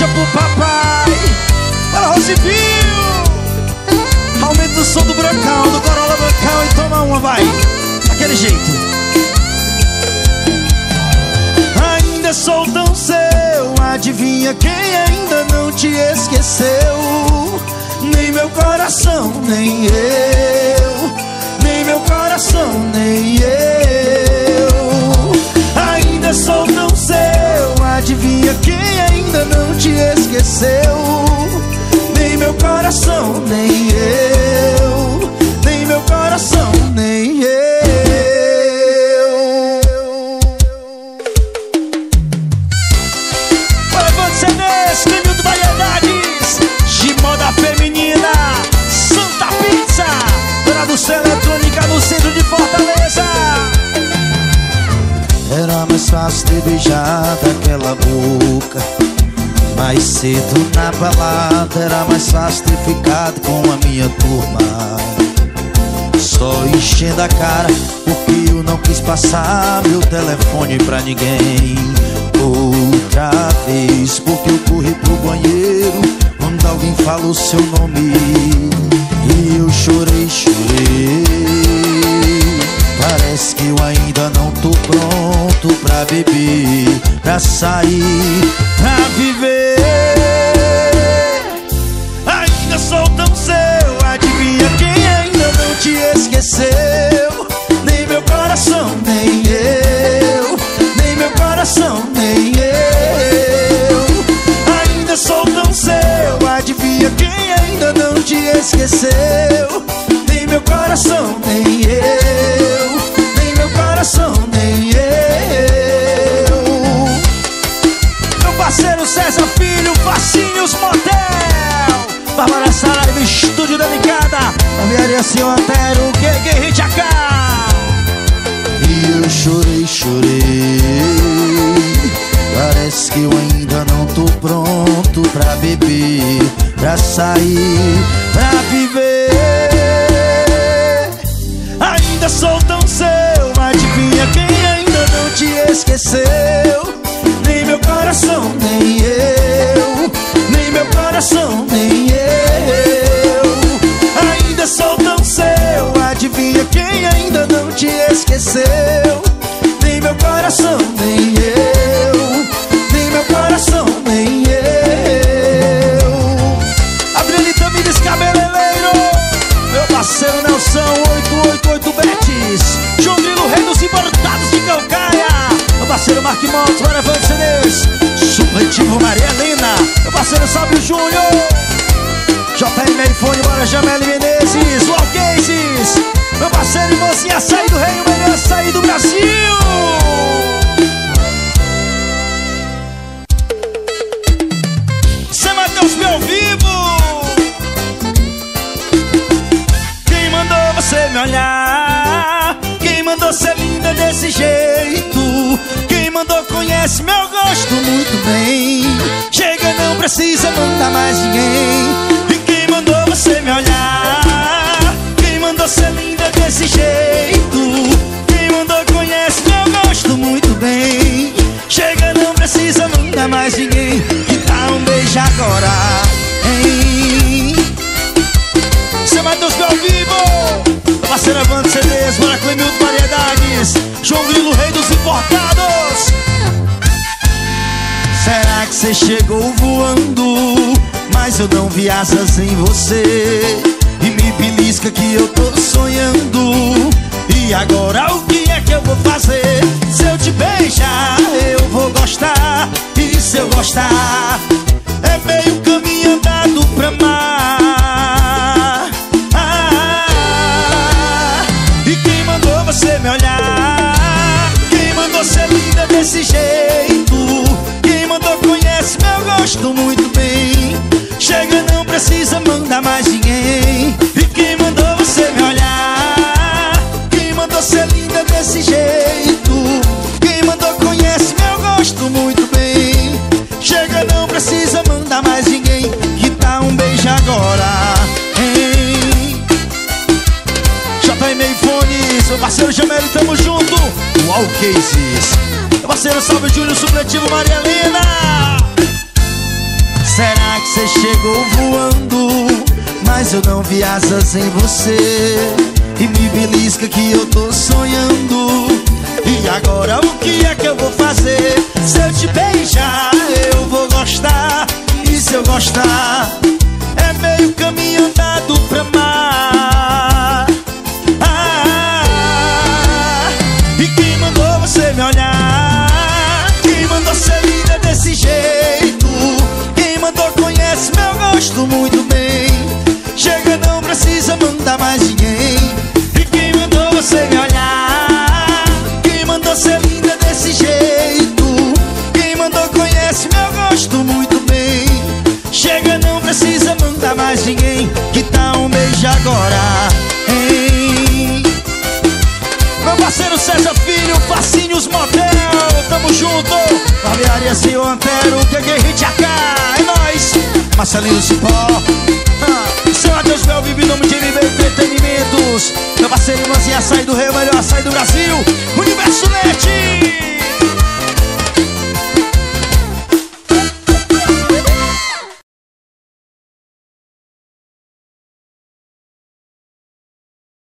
Deixa pro papai. Para Rosivio. Aumenta o som do brancão, do Corolla brancão e toma uma, vai. Daquele jeito. Ainda sou tão seu. Adivinha quem ainda não te esqueceu? Nem meu coração, nem eu. Nem meu coração, nem eu. Ainda sou tão seu. Adivinha quem ainda não te esqueceu? Nem meu coração, nem eu. Nem meu coração, nem eu. Levante CDs, Prêmio de Variedades de moda feminina, Santa Pizza, tradução eletrônica no centro de Fortaleza. Era mais fácil ter beijado aquela boca mais cedo na balada. Era mais fácil ter ficado com a minha turma, só enchendo a cara, porque eu não quis passar meu telefone pra ninguém. Outra vez, porque eu corri pro banheiro quando alguém falou seu nome, e eu chorei, chorei. Parece que eu ainda não tô pronto pra beber, pra sair, pra viver. Ainda sou tão seu. Adivinha quem ainda não te esqueceu? Nem meu coração, nem eu. Nem meu coração, nem eu. Ainda sou tão seu. Adivinha quem ainda não te esqueceu? Nem meu coração, nem eu. Nem meu coração, nem eu. Meu parceiro César Filho, Facinhos Motel, Bárbara Saraiva, Estúdio Delicada, Barbearia Senhor Antero, GG Hit AK. E eu chorei, chorei. Parece que eu ainda não tô pronto pra beber, pra sair, pra viver. Ainda sou tão seu. Adivinha quem ainda não te esqueceu? Nem meu coração, nem eu. Nem meu coração, nem eu. Ainda sou tão seu. Adivinha quem ainda não te esqueceu? Nem meu coração, nem eu. Nem meu coração, nem eu. Adrielita Mides Cabeleireiro, meu parceiro Nelson 888 Betis, João Grilo, Rei dos Importados de Calcaia, meu parceiro Mark Motos, Levante CDs, Supletivo Maria Helena, meu parceiro Sábio Júnior, JM iPhone, bora Jamel Menezes, Wall Cases, meu parceiro Irmãzinha Açaí do Rei, o melhor açaí do Brasil. Zé Matheus meu vivo. Quem mandou você me olhar? Quem mandou ser linda desse jeito? Quem mandou conhece meu gosto muito bem. Chega, não precisa mandar mais ninguém. E quem mandou você me olhar? Quem mandou ser linda desse jeito? Quem mandou conhece meu gosto muito bem. Chega, não precisa mandar mais ninguém. Que dá um beijo agora, hein? Você vai dos ao vivo, parceiro Levante CDs, bora Clemil de Variedades, João Grilo, Rei dos Importados. Será que você chegou voando, mas eu não vi asas em você? E me belisca que eu tô sonhando. E agora o que é que eu vou fazer? Se eu te beijar, eu vou gostar. E se eu gostar, é meio caminho andado pra amar. E quem mandou você me olhar? Quem mandou ser linda desse jeito? Quem mandou conhece meu gosto muito bem. Chega, não precisa mandar mais ninguém. E quem mandou você me olhar? Quem mandou ser linda desse jeito? Quem mandou conhece meu gosto muito bem. Chega, não precisa mandar mais ninguém. Que dá um beijo agora, hein? JM iPhone, seu parceiro Jamel, tamo junto. Wall Cases, meu parceiro Salve Júnior, Supletivo Maria Helena. você chegou voando, mas eu não vi asas em você. E me belisca que eu tô sonhando. E agora o que é que eu vou fazer? Se eu te beijar, eu vou gostar. E se eu gostar, é meio caminho andado pra mar. E quem mandou você me olhar? Quem mandou ser linda desse jeito? Quem mandou conhece meu gosto muito bem. Chega, não precisa mandar mais ninguém. E quem mandou você me olhar? Quem mandou ser linda desse jeito? Quem mandou conhece meu gosto muito bem. Chega, não precisa mandar mais ninguém. Que tal um beijo agora, hein? Meu parceiro César Filho, Facinhos Motel, tamo junto. Barbearia Senhor Antero, QQ Hit AK, é nóis. Marcelinho Cipó, seu Adeus Bel, vive em nome de NB Entretenimentos. Meu parceiro Manzinha, açaí do Rio, melhor açaí do Brasil. Universo Net,